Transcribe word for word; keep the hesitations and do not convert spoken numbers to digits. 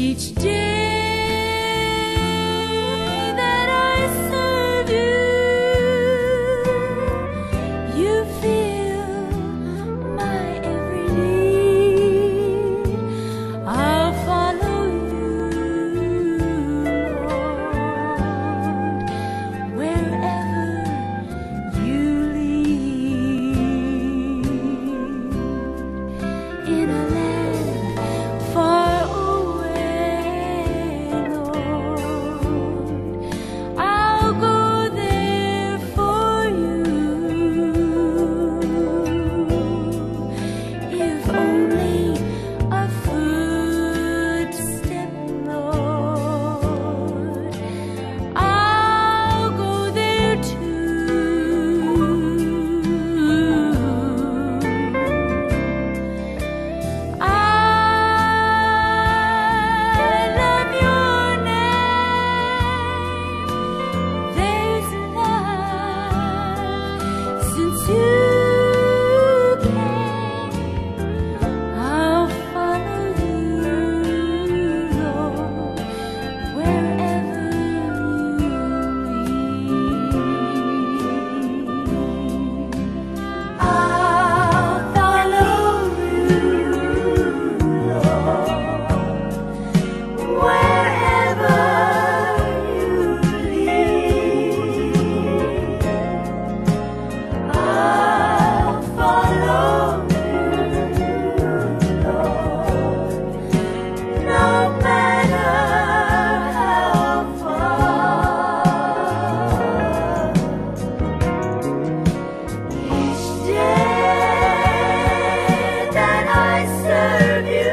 Each day that I serve you, you fill my every need. I'll follow you, Lord, wherever you lead. In a land far away, Lord, I'll go there for you. If only a footstep, Lord, I'll go there too. I love your name. There's love since you came. I'll follow you, Lord, wherever you lead. I'll follow you, Lord, wherever you lead. I'll follow you, Lord, no matter how far. Each day that I serve you,